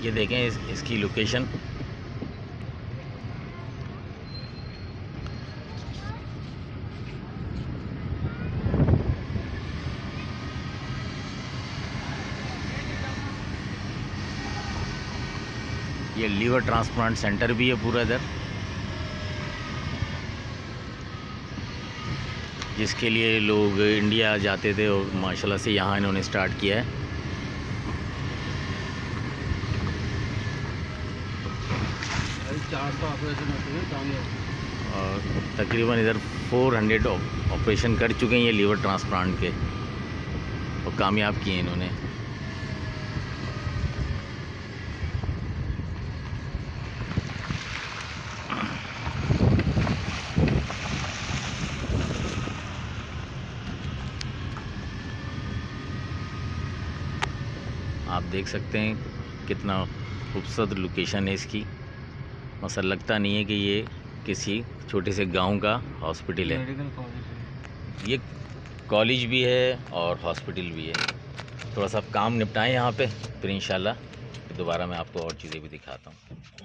ये देखें इसकी लोकेशन। ये लीवर ट्रांसप्लांट सेंटर भी है पूरा इधर, जिसके लिए लोग इंडिया जाते थे और माशाल्लाह से यहाँ इन्होंने स्टार्ट किया है। और तकरीबन इधर 400 ऑपरेशन कर चुके हैं ये लीवर ट्रांसप्लांट के, और कामयाब किए इन्होंने। आप देख सकते हैं कितना खूबसूरत लोकेशन है इसकी। मसला लगता नहीं है कि ये किसी छोटे से गांव का हॉस्पिटल है। ये कॉलेज भी है और हॉस्पिटल भी है। थोड़ा सा काम निपटाएं यहाँ पे, फिर इंशाल्लाह दोबारा मैं आपको और चीज़ें भी दिखाता हूँ।